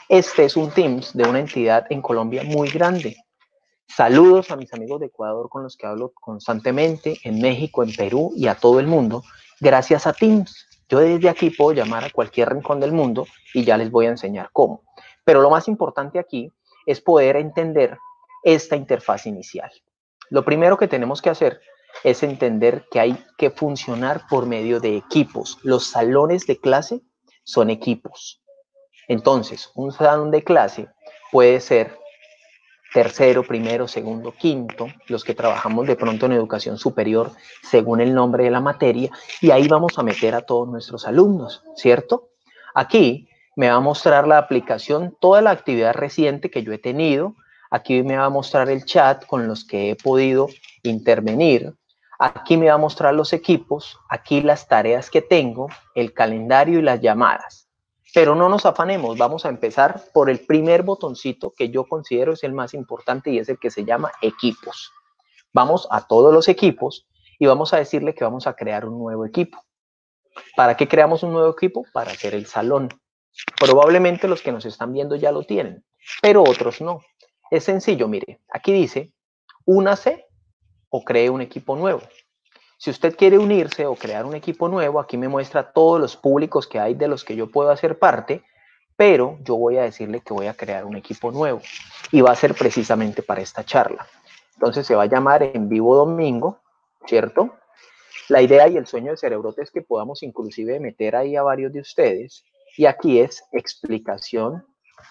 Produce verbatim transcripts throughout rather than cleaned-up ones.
Este es un Teams de una entidad en Colombia muy grande. Saludos a mis amigos de Ecuador con los que hablo constantemente, en México, en Perú y a todo el mundo, gracias a Teams. Yo desde aquí puedo llamar a cualquier rincón del mundo y ya les voy a enseñar cómo. Pero lo más importante aquí es poder entender esta interfaz inicial. Lo primero que tenemos que hacer es entender que hay que funcionar por medio de equipos. Los salones de clase son equipos. Entonces, un salón de clase puede ser tercero, primero, segundo, quinto, los que trabajamos de pronto en educación superior según el nombre de la materia, y ahí vamos a meter a todos nuestros alumnos, ¿cierto? Aquí me va a mostrar la aplicación, toda la actividad reciente que yo he tenido, aquí me va a mostrar el chat con los que he podido intervenir, aquí me va a mostrar los equipos, aquí las tareas que tengo, el calendario y las llamadas. Pero no nos afanemos, vamos a empezar por el primer botoncito que yo considero es el más importante y es el que se llama equipos. Vamos a todos los equipos y vamos a decirle que vamos a crear un nuevo equipo. ¿Para qué creamos un nuevo equipo? Para hacer el salón. Probablemente los que nos están viendo ya lo tienen, pero otros no. Es sencillo, mire, aquí dice, únase o cree un equipo nuevo. Si usted quiere unirse o crear un equipo nuevo, aquí me muestra todos los públicos que hay de los que yo puedo hacer parte, pero yo voy a decirle que voy a crear un equipo nuevo y va a ser precisamente para esta charla. Entonces se va a llamar En Vivo Domingo, ¿cierto? La idea y el sueño de Cerebrote es que podamos inclusive meter ahí a varios de ustedes y aquí es explicación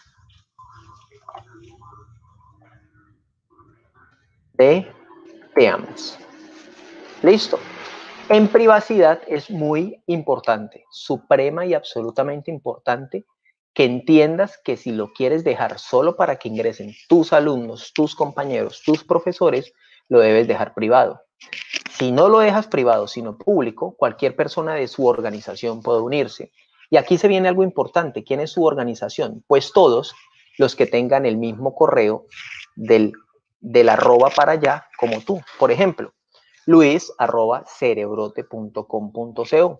de temas. ¿Listo? En privacidad es muy importante, suprema y absolutamente importante, que entiendas que si lo quieres dejar solo para que ingresen tus alumnos, tus compañeros, tus profesores, lo debes dejar privado. Si no lo dejas privado, sino público, cualquier persona de su organización puede unirse. Y aquí se viene algo importante. ¿Quién es su organización? Pues todos los que tengan el mismo correo del, del arroba para allá como tú. Por ejemplo, luis arroba cerebrote punto com punto co.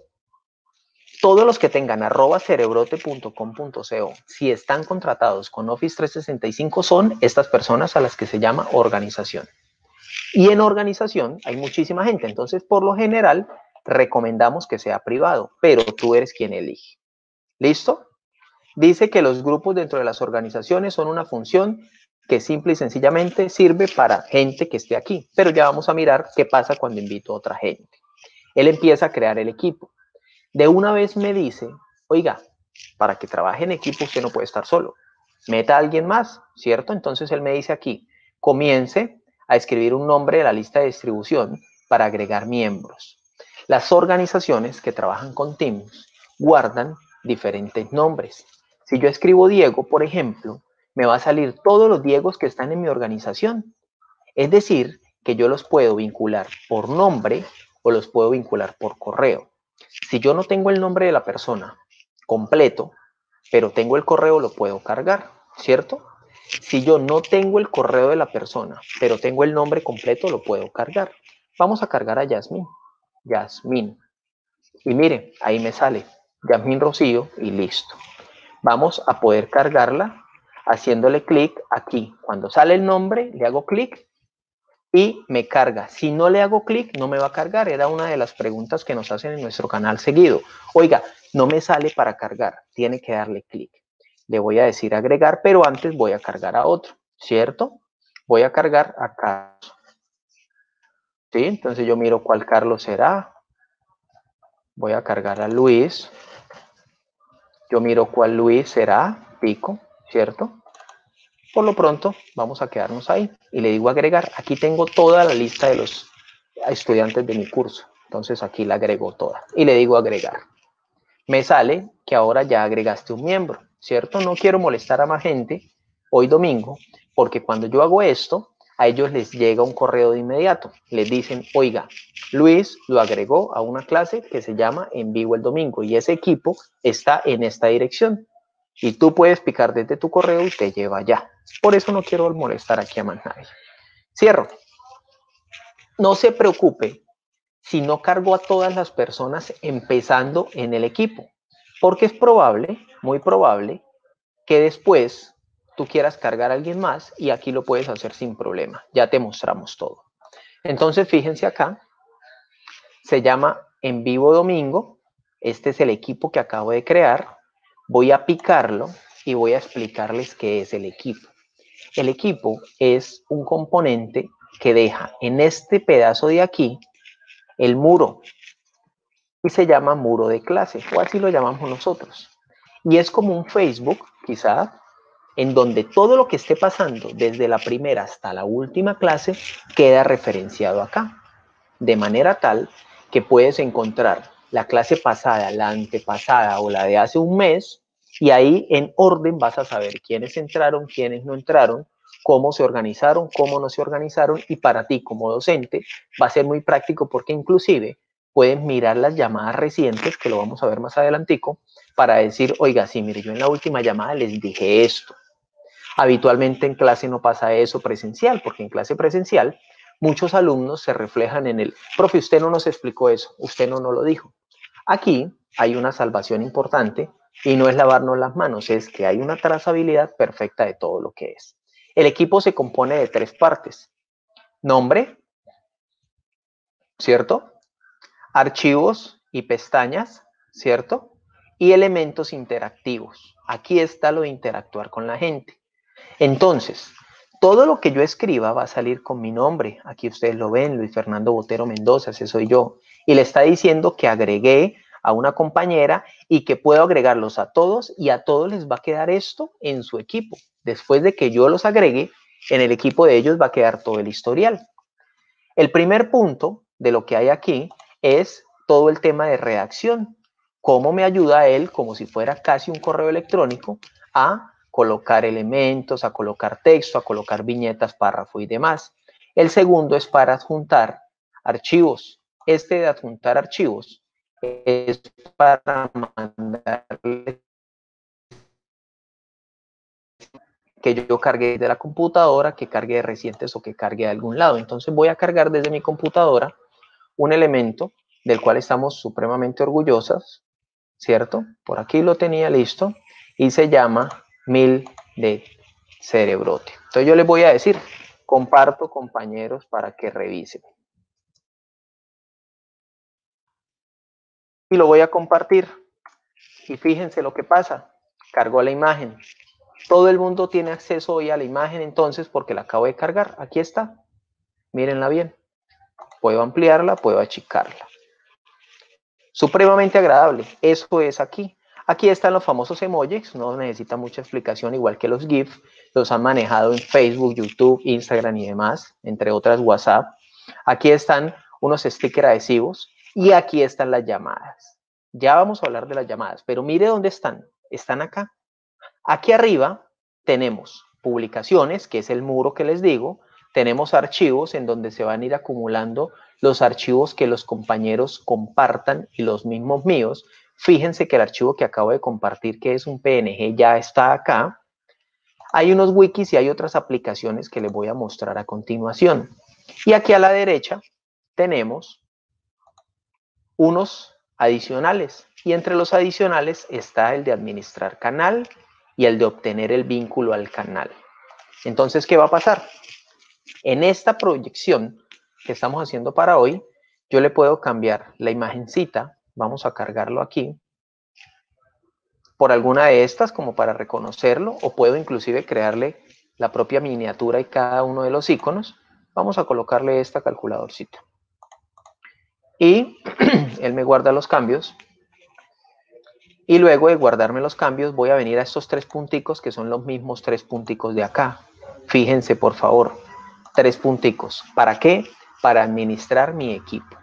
Todos los que tengan arroba cerebrote punto com punto co, si están contratados con Office trescientos sesenta y cinco, son estas personas a las que se llama organización. Y en organización hay muchísima gente, entonces por lo general recomendamos que sea privado, pero tú eres quien elige. ¿Listo? Dice que los grupos dentro de las organizaciones son una función que simple y sencillamente sirve para gente que esté aquí, pero ya vamos a mirar qué pasa cuando invito a otra gente. Él empieza a crear el equipo. De una vez me dice, oiga, para que trabaje en equipo usted no puede estar solo, meta a alguien más, ¿cierto? Entonces él me dice aquí, comience a escribir un nombre de la lista de distribución para agregar miembros. Las organizaciones que trabajan con Teams guardan diferentes nombres. Si yo escribo Diego, por ejemplo, me va a salir todos los Diegos que están en mi organización. Es decir, que yo los puedo vincular por nombre o los puedo vincular por correo. Si yo no tengo el nombre de la persona completo, pero tengo el correo, lo puedo cargar, ¿cierto? Si yo no tengo el correo de la persona, pero tengo el nombre completo, lo puedo cargar. Vamos a cargar a Yasmín. Yasmín. Y mire, ahí me sale Yasmín Rocío y listo. Vamos a poder cargarla haciéndole clic aquí. Cuando sale el nombre, le hago clic y me carga. Si no le hago clic, no me va a cargar. Era una de las preguntas que nos hacen en nuestro canal seguido. Oiga, no me sale para cargar. Tiene que darle clic. Le voy a decir agregar, pero antes voy a cargar a otro, ¿cierto? Voy a cargar a Carlos. ¿Sí? Entonces yo miro cuál Carlos será. Voy a cargar a Luis. Yo miro cuál Luis será. Pico, ¿cierto? Por lo pronto, vamos a quedarnos ahí. Y le digo agregar. Aquí tengo toda la lista de los estudiantes de mi curso. Entonces aquí la agrego toda. Y le digo agregar. Me sale que ahora ya agregaste un miembro, ¿cierto? No quiero molestar a más gente hoy domingo, porque cuando yo hago esto, a ellos les llega un correo de inmediato. Les dicen, oiga, Luis lo agregó a una clase que se llama En Vivo el Domingo y ese equipo está en esta dirección. Y tú puedes picar desde tu correo y te lleva allá. Por eso no quiero molestar aquí a más nadie. Cierro. No se preocupe si no cargo a todas las personas empezando en el equipo, porque es probable, muy probable, que después tú quieras cargar a alguien más y aquí lo puedes hacer sin problema. Ya te mostramos todo. Entonces, fíjense acá, se llama En Vivo Domingo. Este es el equipo que acabo de crear. Voy a picarlo y voy a explicarles qué es el equipo. El equipo es un componente que deja en este pedazo de aquí el muro y se llama muro de clase, o así lo llamamos nosotros. Y es como un Facebook, quizá, en donde todo lo que esté pasando desde la primera hasta la última clase queda referenciado acá, de manera tal que puedes encontrar la clase pasada, la antepasada o la de hace un mes, y ahí en orden vas a saber quiénes entraron, quiénes no entraron, cómo se organizaron, cómo no se organizaron, y para ti como docente va a ser muy práctico porque inclusive puedes mirar las llamadas recientes, que lo vamos a ver más adelantico, para decir, oiga, sí, mire, yo en la última llamada les dije esto. Habitualmente en clase no pasa eso presencial, porque en clase presencial muchos alumnos se reflejan en el, profe, usted no nos explicó eso, usted no nos lo dijo. Aquí hay una salvación importante y no es lavarnos las manos, es que hay una trazabilidad perfecta de todo lo que es. El equipo se compone de tres partes. Nombre, ¿cierto? Archivos y pestañas, ¿cierto? Y elementos interactivos. Aquí está lo de interactuar con la gente. Entonces, todo lo que yo escriba va a salir con mi nombre. Aquí ustedes lo ven, Luis Fernando Botero Mendoza, ese soy yo. Y le está diciendo que agregué a una compañera y que puedo agregarlos a todos y a todos les va a quedar esto en su equipo. Después de que yo los agregue, en el equipo de ellos va a quedar todo el historial. El primer punto de lo que hay aquí es todo el tema de redacción. Cómo me ayuda a él, como si fuera casi un correo electrónico, a colocar elementos, a colocar texto, a colocar viñetas, párrafo y demás. El segundo es para adjuntar archivos. Este de adjuntar archivos es para mandarle que yo cargue de la computadora, que cargue de recientes o que cargue de algún lado. Entonces voy a cargar desde mi computadora un elemento del cual estamos supremamente orgullosos, ¿cierto? Por aquí lo tenía listo y se llama mil de Cerebrote. Entonces yo les voy a decir, comparto compañeros para que revisen. Y lo voy a compartir. Y fíjense lo que pasa. Cargó la imagen. Todo el mundo tiene acceso hoy a la imagen entonces porque la acabo de cargar. Aquí está. Mírenla bien. Puedo ampliarla, puedo achicarla. Supremamente agradable. Eso es aquí. Aquí están los famosos emojis, no necesita mucha explicación, igual que los GIF, los han manejado en Facebook, YouTube, Instagram y demás, entre otras WhatsApp. Aquí están unos stickers adhesivos y aquí están las llamadas. Ya vamos a hablar de las llamadas, pero mire dónde están. Están acá. Aquí arriba tenemos publicaciones, que es el muro que les digo. Tenemos archivos en donde se van a ir acumulando los archivos que los compañeros compartan y los mismos míos. Fíjense que el archivo que acabo de compartir, que es un P N G, ya está acá. Hay unos wikis y hay otras aplicaciones que les voy a mostrar a continuación. Y aquí a la derecha tenemos unos adicionales. Y entre los adicionales está el de administrar canal y el de obtener el vínculo al canal. Entonces, ¿qué va a pasar? En esta proyección que estamos haciendo para hoy, yo le puedo cambiar la imagencita, vamos a cargarlo aquí, por alguna de estas como para reconocerlo, o puedo inclusive crearle la propia miniatura y cada uno de los iconos. Vamos a colocarle esta calculadorcita. Y él me guarda los cambios. Y luego de guardarme los cambios, voy a venir a estos tres punticos que son los mismos tres punticos de acá. Fíjense, por favor, tres punticos. ¿Para qué? Para administrar mi equipo.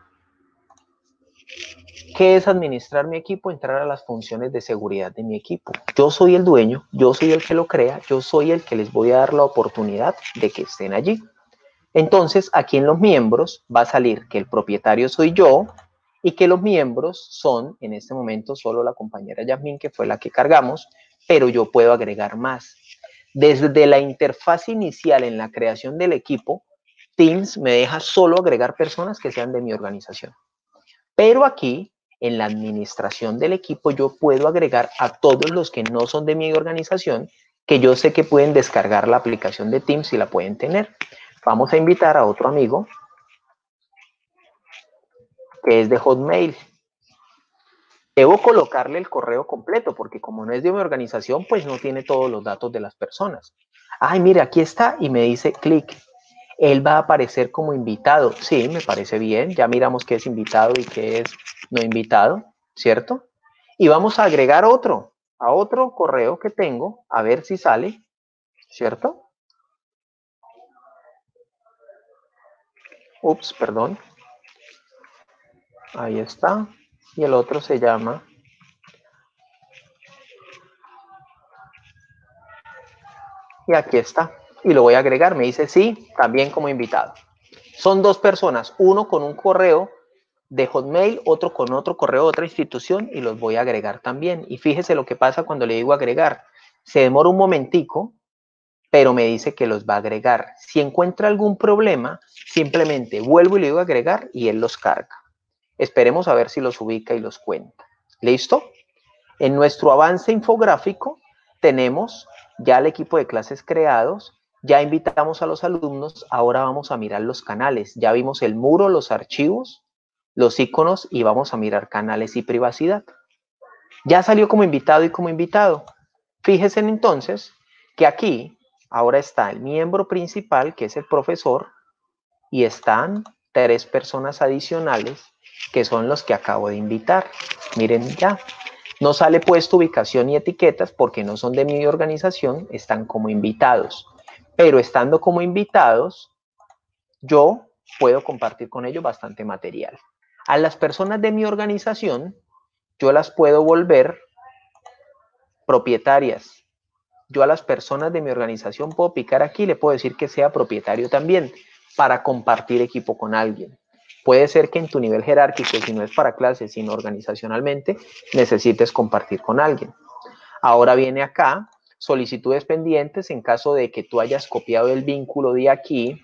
¿Qué es administrar mi equipo? Entrar a las funciones de seguridad de mi equipo. Yo soy el dueño, yo soy el que lo crea, yo soy el que les voy a dar la oportunidad de que estén allí. Entonces, aquí en los miembros va a salir que el propietario soy yo y que los miembros son, en este momento, solo la compañera Yasmín, que fue la que cargamos, pero yo puedo agregar más. Desde la interfaz inicial en la creación del equipo, Teams me deja solo agregar personas que sean de mi organización. Pero aquí, en la administración del equipo yo puedo agregar a todos los que no son de mi organización, que yo sé que pueden descargar la aplicación de Teams y la pueden tener. Vamos a invitar a otro amigo que es de Hotmail. Debo colocarle el correo completo porque como no es de mi organización, pues no tiene todos los datos de las personas. Ay, mire, aquí está y me dice clic. Él va a aparecer como invitado. Sí, me parece bien. Ya miramos qué es invitado y qué es no invitado, ¿cierto? Y vamos a agregar otro, a otro correo que tengo, a ver si sale, ¿cierto? Ups, perdón. Ahí está. Y el otro se llama... Y aquí está. Y lo voy a agregar. Me dice sí, también como invitado. Son dos personas, uno con un correo de Hotmail, otro con otro correo de otra institución y los voy a agregar también. Y fíjese lo que pasa cuando le digo agregar. Se demora un momentico, pero me dice que los va a agregar. Si encuentra algún problema, simplemente vuelvo y le digo agregar y él los carga. Esperemos a ver si los ubica y los cuenta. ¿Listo? En nuestro avance infográfico tenemos ya el equipo de clases creados, ya invitamos a los alumnos, ahora vamos a mirar los canales. Ya vimos el muro, los archivos, los iconos y vamos a mirar canales y privacidad. Ya salió como invitado y como invitado. Fíjense entonces que aquí ahora está el miembro principal, que es el profesor, y están tres personas adicionales, que son los que acabo de invitar. Miren ya. No sale puesto ubicación y etiquetas porque no son de mi organización, están como invitados. Pero estando como invitados, yo puedo compartir con ellos bastante material. A las personas de mi organización, yo las puedo volver propietarias. Yo a las personas de mi organización puedo picar aquí y le puedo decir que sea propietario también para compartir equipo con alguien. Puede ser que en tu nivel jerárquico, si no es para clases, sino organizacionalmente, necesites compartir con alguien. Ahora viene acá, solicitudes pendientes en caso de que tú hayas copiado el vínculo de aquí,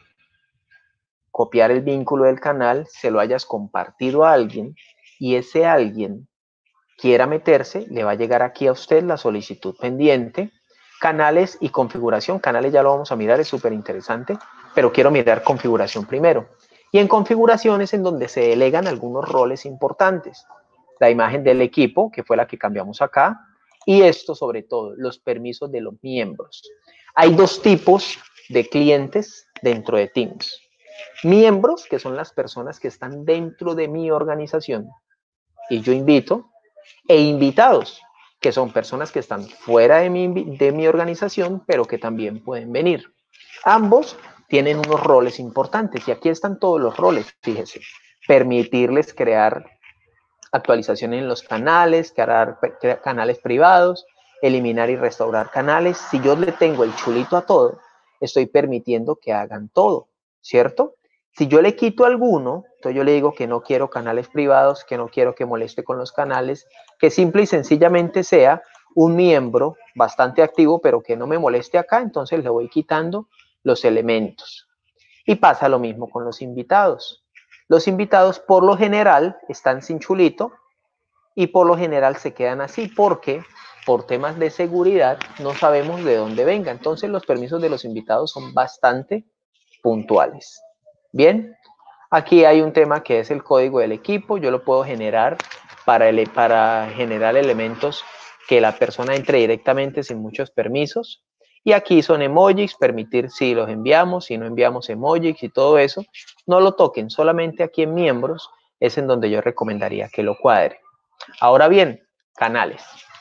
copiar el vínculo del canal, se lo hayas compartido a alguien y ese alguien quiera meterse, le va a llegar aquí a usted la solicitud pendiente. Canales y configuración. Canales ya lo vamos a mirar, es súper interesante, pero quiero mirar configuración primero. Y en configuración es en donde se delegan algunos roles importantes. La imagen del equipo, que fue la que cambiamos acá, y esto sobre todo, los permisos de los miembros. Hay dos tipos de clientes dentro de Teams. Miembros, que son las personas que están dentro de mi organización, y yo invito, e invitados, que son personas que están fuera de mi, de mi organización, pero que también pueden venir. Ambos tienen unos roles importantes y aquí están todos los roles, fíjese. Permitirles crear actualizaciones en los canales, crear, crear canales privados, eliminar y restaurar canales. Si yo le tengo el chulito a todo, estoy permitiendo que hagan todo, ¿cierto? Si yo le quito alguno, entonces yo le digo que no quiero canales privados, que no quiero que moleste con los canales, que simple y sencillamente sea un miembro bastante activo, pero que no me moleste acá, entonces le voy quitando los elementos. Y pasa lo mismo con los invitados. Los invitados por lo general están sin chulito y por lo general se quedan así porque por temas de seguridad no sabemos de dónde venga. Entonces los permisos de los invitados son bastante puntuales. Bien, aquí hay un tema que es el código del equipo. Yo lo puedo generar para, ele para generar elementos que la persona entre directamente sin muchos permisos. Y aquí son emojis, permitir si los enviamos, si no enviamos emojis y todo eso. No lo toquen, solamente aquí en miembros es en donde yo recomendaría que lo cuadre. Ahora bien, canales.